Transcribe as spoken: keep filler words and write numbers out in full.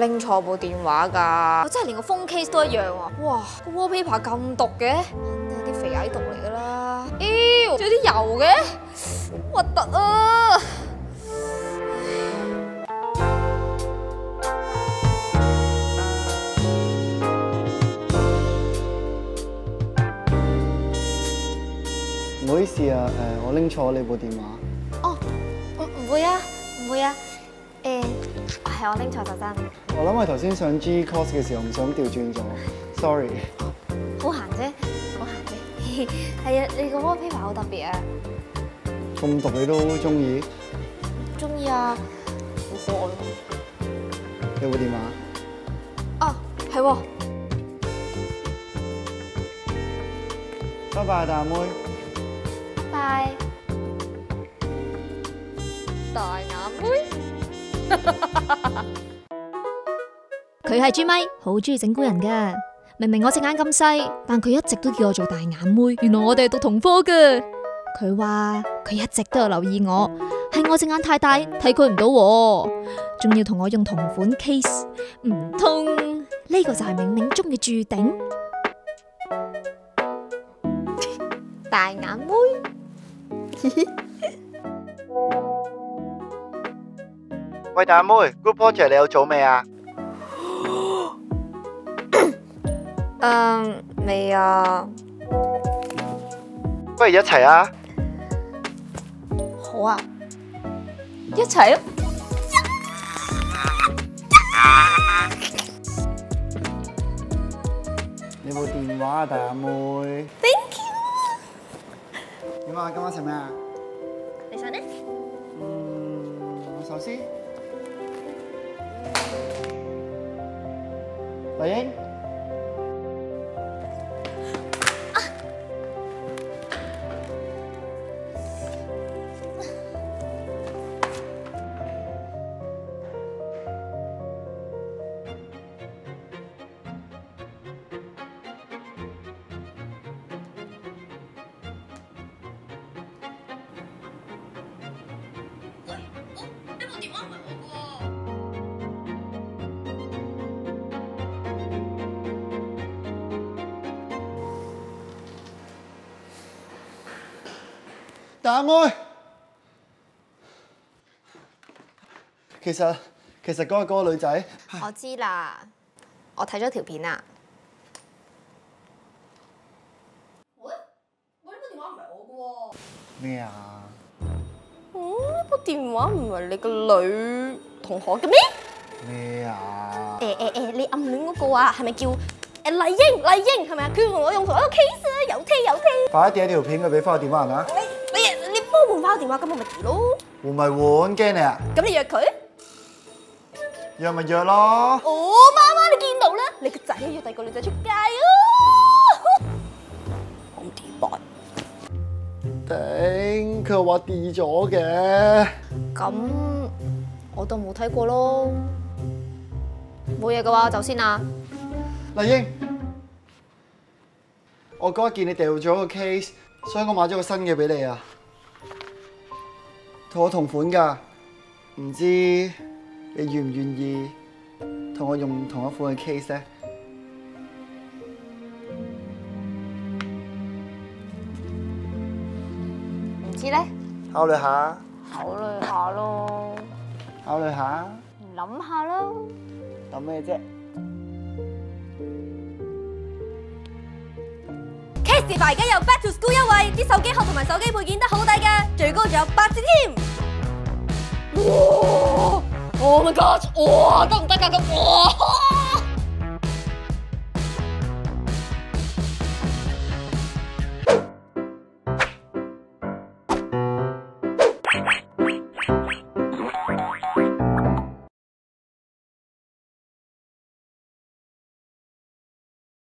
拎錯部電話㗎？我真係連個 phone case 都一樣啊！哇，個 wallpaper 咁毒嘅，肯定係啲肥蟻毒嚟㗎啦！妖，仲有啲油嘅，核突啊！ 唔好意思啊，誒，我拎錯你部電話。 哦，唔唔會啊，唔會啊，誒，係我拎錯就真。 我諗係頭先上 G course 嘅時候唔想調轉咗 ，sorry。 好閒啫，好閒啫。係啊，你個 wallpaper 好特別啊。 咁毒你都中意？ 中意啊，好可愛咯。 你部電話？ 啊，係喎。 拜拜，大妹。 拜。大眼妹。 佢係豬咪，好中意整蠱人噶。明明我隻眼咁細，但佢一直都叫我做大眼妹。原來我哋係讀同科噶。佢話佢一直都有留意我，係我隻眼太大睇佢唔到，仲要同我用同款 case。唔通呢個就係冥冥中嘅注定？ 大眼妹。 喂，大妹 ，group project 你有做未啊？ 嗯，未啊。 不如一齊啊！ 好啊，一齊啊！ 你部電話啊，大眼妹。 Thank you。 點啊？今晚食咩啊？ 你想呢？ 嗯，壽司。麗英。大妹，其實其實嗰個嗰個女仔， 我知啦，我睇咗條片啊。喂，喂，呢部電話唔係我嘅喎。 咩啊？ 哦，呢部電話唔係你個女同學嘅咩？ 咩啊？ 誒誒誒，你暗戀嗰個啊，係咪叫誒麗英？麗英係咪啊？佢同我用同一個 case 啊，有聽有聽。 快啲點一條片佢俾翻個電話人啊！ 你你你幫我換翻個電話，咁我咪跌咯。 換咪換，驚你啊！ 咁你約佢？ 約咪約咯。 哦，媽媽你見到啦，你個仔約第二個女仔出街啊！好跌敗。 頂，佢又話 delete 咗嘅。 咁我都冇睇過咯。冇嘢嘅話，走先啦。 麗英，我嗰日見你掉咗個 case，所以我買咗個新嘅俾你啊。同我同款㗎，唔知你願唔願意同我用同一款嘅 case 咧？ 唔知咧， 考慮下， 考慮下咯， 考慮下， 諗下咯。 諗咩啫？ Castify 而家有 Back to School 優惠，啲手機殼同埋手機配件都好抵㗎，最高仲有八折添。哇 ！Oh my god！哇，得唔得㗎咁？哇！